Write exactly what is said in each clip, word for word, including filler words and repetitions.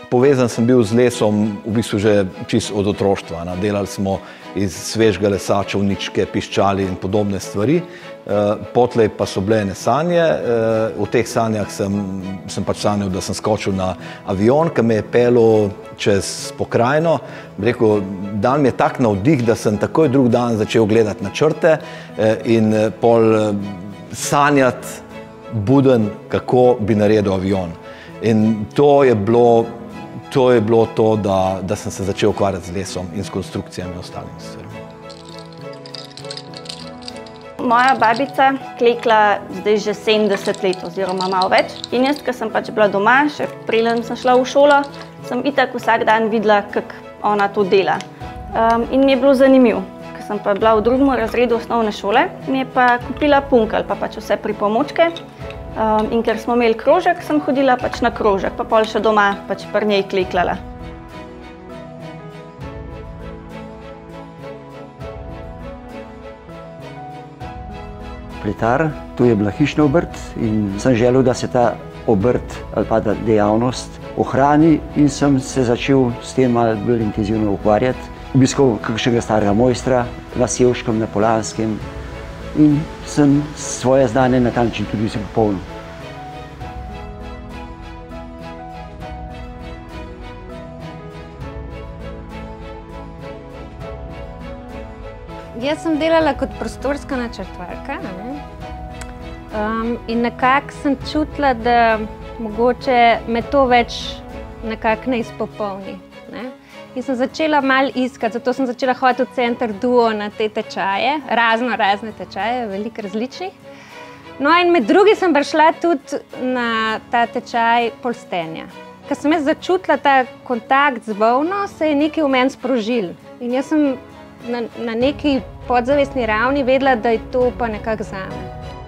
povezan sem bil z lesom v bistvu že čisto od otroštva. Delali smo iz svežega lesa čolničke, piščali in podobne stvari. Potlej pa so bile ene sanje. V teh sanjah sem, sem pač sanjal, da sem skočil na avion, ki me je pelil čez pokrajino. Rekel, dan mi je tak navdih, da sem takoj drug dan začel gledati načrte in pol sanjati buden, kako bi naredil avion. In to je bilo to, je bilo to da, da sem se začel ukvarjati z lesom in s konstrukcijami in ostalimi stvarmi. Moja babica klekla zdaj že sedemdeset let oziroma malo več. In jaz, ko sem pač bila doma, še preden sem šla v šolo, sem itak vsak dan videla, kako ona to dela. Um, in mi je bilo zanimivo. Ko sem pa bila v drugem razredu osnovne šole, mi je pa kupila punkelj, pa pač vse pripomočke. Um, in ker smo imeli krožek, sem hodila pač na krožek, pa pol še doma pač pri njej kleklala. Pletar, to je bila hišna obrt in sem želel, da se ta obrt ali pa da dejavnost ohrani in sem se začel s tem malo bolj intenzivno ukvarjati. Obiskal kakšnega starega mojstra na Sevškem, na Polanskem in sem svoje znanje na ta način tudi se popolnil. Jaz sem delala kot prostorska načrtovalka um, in nekako sem čutila, da mogoče me to več nekako ne izpopolni. Ne? In sem začela malo iskati, zato sem začela hoditi v Center Duo na te tečaje, razno razne tečaje, veliko različnih. No in med drugi sem prišla tudi na ta tečaj polstenja. Ko sem jaz začutila ta kontakt z volno, se je nekaj v meni sprožil. In jaz sem na, na neki podzavestni ravni vedela, da je to pa nekako zame.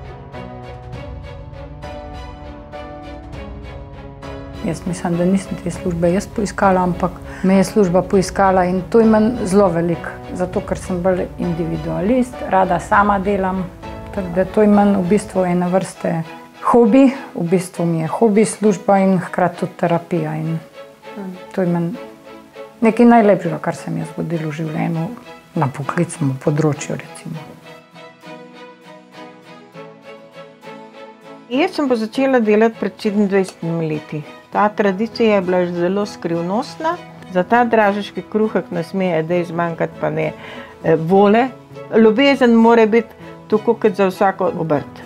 Jaz mislim, da nisem te službe jaz poiskala, ampak me je služba poiskala in to imam zelo veliko. Zato, ker sem bolj individualist, rada sama delam. Tako da to imam v bistvu ene vrste hobi. V bistvu mi je hobi služba in hkrati tudi terapija. In to imam nekaj najlepšega, kar se mi je zgodilo v življenju na poklicnem področju, recimo. Jaz sem pa začela delati pred sedemindvajsetimi leti. Ta tradicija je bila zelo skrivnostna. Za ta dražiški kruhek ne sme edej zmanjkati pa ne vole. Ljubezen mora biti tako kot za vsako obrt.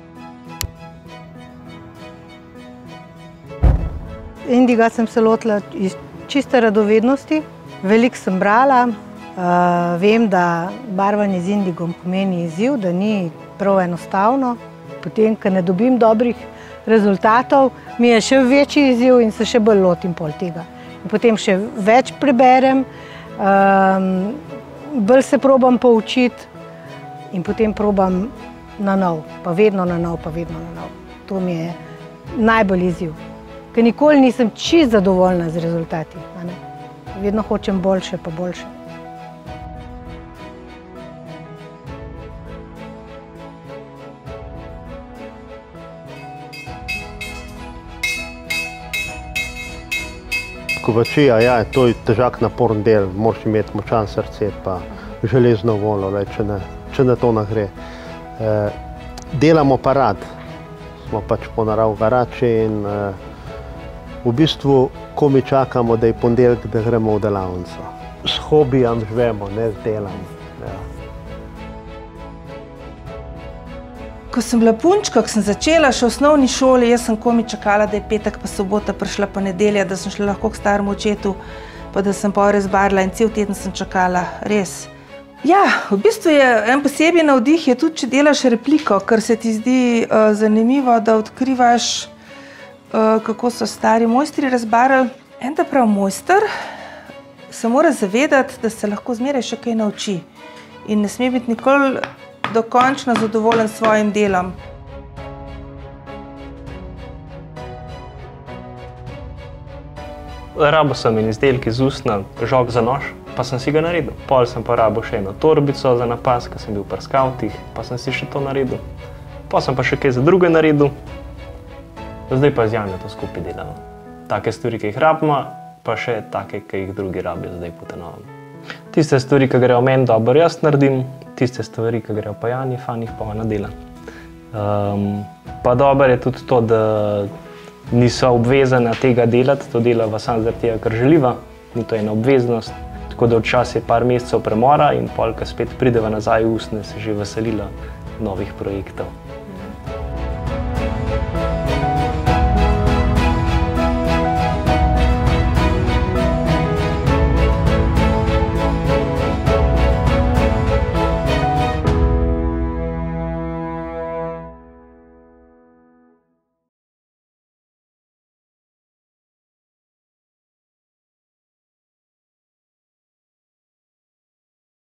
Indiga sem se lotila iz čiste radovednosti. Veliko sem brala. Uh, vem, da barvanje z indigom pomeni izziv, da ni prav enostavno. Potem, ko ne dobim dobrih rezultatov, mi je še večji izziv in se še bolj lotim pol tega. In potem še več preberem, um, bolj se probam poučiti in potem probam na nov, pa vedno na nov, pa vedno na nov. To mi je najbolj izziv. Ker nikoli nisem čisto zadovoljna z rezultati. Ne? Vedno hočem boljše pa boljše. Kovačija, ja, to je težak, naporen del, moraš imeti močan srce pa železno voljo, če ne, če ne to ne gre. E, delamo pa rad, smo pač po narav garači in e, v bistvu, ko mi čakamo, da je ponedeljek, da gremo v delavnico. S hobijem živemo, ne z delom. Ja. Ko sem bila punčka, ko sem začela še v osnovni šoli, jaz sem komi čakala, da je petek pa sobota prišla pa nedelja, da sem šla lahko k staremu očetu, pa da sem pa razbarila in cel teden sem čakala, res. Ja, v bistvu je en posebej navdih, je tudi, če delaš repliko, ker se ti zdi uh, zanimivo, da odkrivaš, uh, kako so stari mojstri razbarali. En ta prav mojster se mora zavedati, da se lahko zmeraj še kaj nauči in ne sme biti nikoli dokončno zadovoljen s svojim delom. Rabil sem in izdelki z usnja, žog za nož, pa sem si ga naredil. Pol sem pa rabil še eno torbico za napas, ko sem bil pri skavtih, pa sem si še to naredil. Pol sem pa še kaj za druge naredil. Zdaj pa z Janjo to skupaj delamo. Take stvari, ki jih rabimo, pa še take, ki jih drugi rabijo zdaj po novem. Tiste stvari, ki grejo meni dobro, jaz naredim, tiste stvari, ki grejo pa Jani, fan jih pa ona dela. Um, pa dobro je tudi to, da niso obvezana tega delati, to delava samo zaradi tega, ker želiva, ni to ena obveznost. Tako da včasih je par mesecev premora in pol, ko spet prideva nazaj v usnje, se že veselila novih projektov.